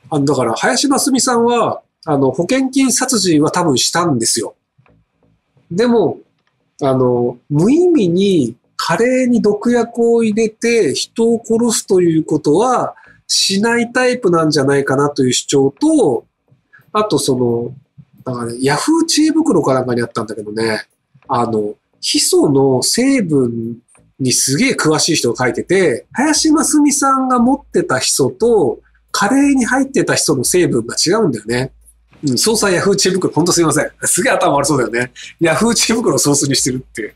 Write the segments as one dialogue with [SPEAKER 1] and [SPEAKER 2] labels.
[SPEAKER 1] だから、林真澄さんは、保険金殺人は多分したんですよ。でも、無意味にカレーに毒薬を入れて人を殺すということはしないタイプなんじゃないかなという主張と、あとなんかね、ヤフー知恵袋かなんかにあったんだけどね、ヒ素の成分にすげえ詳しい人が書いてて、林真澄さんが持ってたヒ素とカレーに入ってたヒ素の成分が違うんだよね。総裁ヤフー知恵袋、ほんとすいません。すげえ頭悪そうだよね。ヤフー知恵袋をソースにしてるっていう。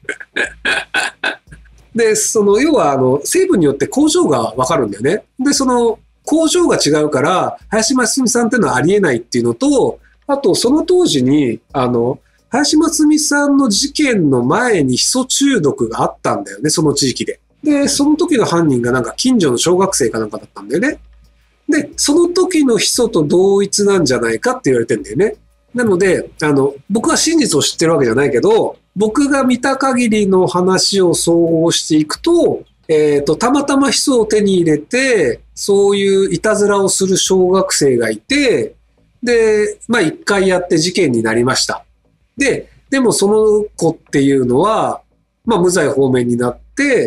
[SPEAKER 1] で、要は、成分によって工場がわかるんだよね。で、工場が違うから、林真澄さんっていうのはありえないっていうのと、あと、その当時に、林真澄さんの事件の前にヒ素中毒があったんだよね、その地域で。で、その時の犯人がなんか近所の小学生かなんかだったんだよね。で、その時のヒ素と同一なんじゃないかって言われてんだよね。なので、僕は真実を知ってるわけじゃないけど、僕が見た限りの話を総合していくと、たまたまヒ素を手に入れて、そういういたずらをする小学生がいて、で、一回やって事件になりました。でもその子っていうのは、無罪放免になって、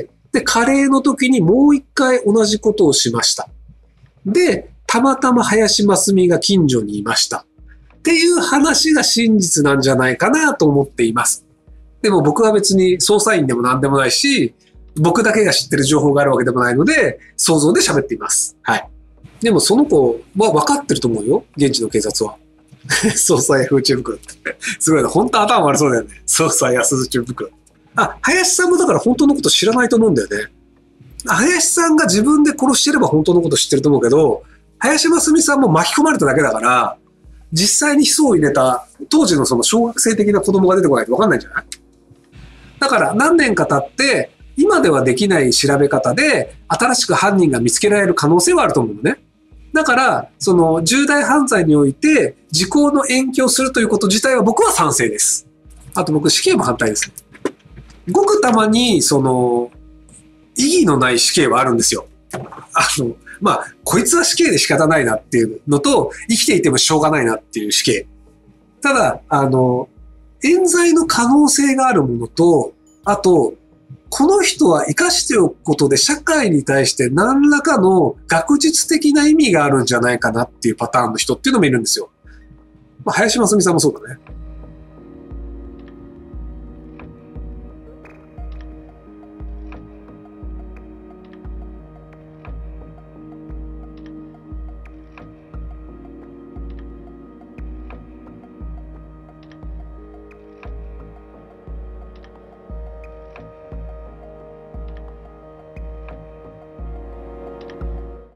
[SPEAKER 1] で、カレーの時にもう一回同じことをしました。で、たまたま林真澄が近所にいました。っていう話が真実なんじゃないかなと思っています。でも僕は別に捜査員でも何でもないし、僕だけが知ってる情報があるわけでもないので、想像で喋っています。はい。でもその子は分かってると思うよ。現地の警察は。捜査ヤフー知恵袋って。すごいな。本当頭悪そうだよね。捜査ヤフー知恵袋。林さんもだから本当のこと知らないと思うんだよね。林さんが自分で殺してれば本当のこと知ってると思うけど、林真澄さんも巻き込まれただけだから、実際にヒ素を入れた当時のその小学生的な子供が出てこないと分かんないんじゃない？だから何年か経って、今ではできない調べ方で新しく犯人が見つけられる可能性はあると思うのね。だから、重大犯罪において時効の延期をするということ自体は僕は賛成です。あと僕死刑も反対です。ごくたまに、意義のない死刑はあるんですよ。こいつは死刑で仕方ないなっていうのと、生きていてもしょうがないなっていう死刑。ただ、冤罪の可能性があるものと、あと、この人は生かしておくことで社会に対して何らかの学術的な意味があるんじゃないかなっていうパターンの人っていうのもいるんですよ。林真澄さんもそうだね。